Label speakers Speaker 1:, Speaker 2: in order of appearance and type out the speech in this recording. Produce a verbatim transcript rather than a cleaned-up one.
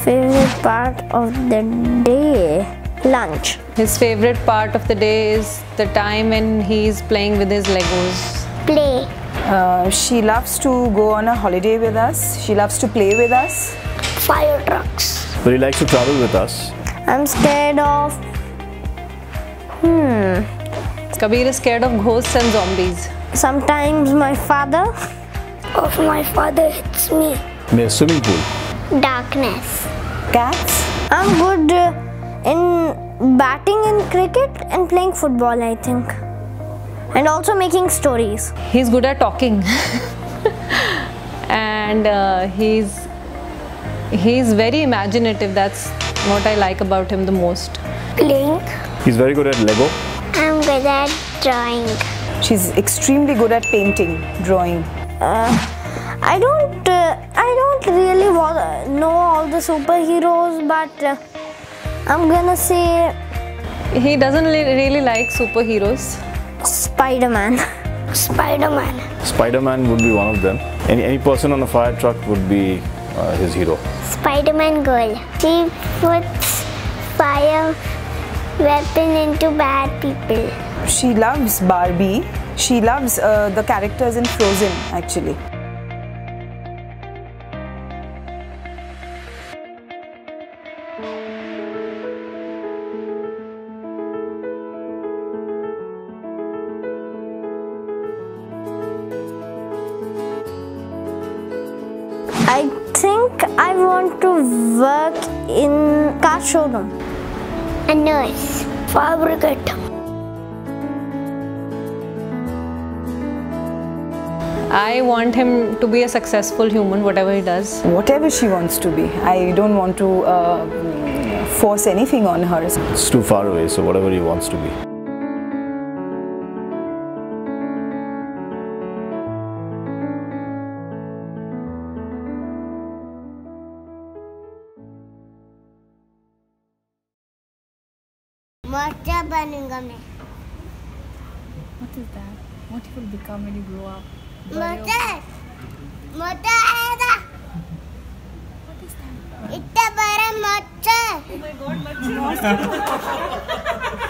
Speaker 1: Favorite part of the day? Lunch.
Speaker 2: His favorite part of the day is the time when he's playing with his Legos.
Speaker 1: Play.
Speaker 3: Uh, she loves to go on a holiday with us. She loves to play with us.
Speaker 1: Fire trucks.
Speaker 4: But he likes to travel with us.
Speaker 1: I'm scared of... Hmm.
Speaker 2: Kabir is scared of ghosts and zombies.
Speaker 1: Sometimes my father. Of my father hits me.
Speaker 4: Near swimming pool.
Speaker 1: Darkness.
Speaker 3: Cats.
Speaker 1: I'm good uh, in batting in cricket and playing football, I think. And also making stories.
Speaker 2: He's good at talking. And uh, he's he's very imaginative. That's what I like about him the most.
Speaker 1: Playing.
Speaker 4: He's very good at Lego.
Speaker 1: I'm good at drawing.
Speaker 3: She's extremely good at painting, drawing.
Speaker 1: Uh, I don't uh, I don't really wa- know all the superheroes, but uh, I'm gonna say
Speaker 2: He doesn't li- really like superheroes.
Speaker 1: Spider-Man. Spider-Man.
Speaker 4: Spider-Man would be one of them. Any, any person on a fire truck would be uh, his hero.
Speaker 1: Spider-Man girl. She puts fire weapon into bad people.
Speaker 3: She loves Barbie. She loves uh, the characters in Frozen, actually.
Speaker 1: I think I want to work in car showroom. A nurse. Fabricate.
Speaker 2: I want him to be a successful human, whatever he does.
Speaker 3: Whatever she wants to be. I don't want to uh, force anything on her.
Speaker 4: It's too far away, so whatever he wants to be.
Speaker 1: Mocha banunga मैं.
Speaker 5: What is that? What you will become when you grow up?
Speaker 1: Mocha. Mocha आएगा.
Speaker 5: What is that?
Speaker 1: इतना बड़ा mocha.
Speaker 5: Oh my god, much.